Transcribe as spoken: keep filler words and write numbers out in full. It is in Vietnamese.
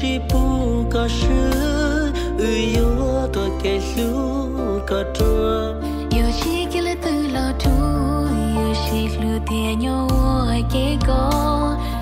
chỉ bu có sữa ui yo tôi kể lu có chua yo chỉ kể từ lo tu yo chỉ lu tiền nhau ai kể có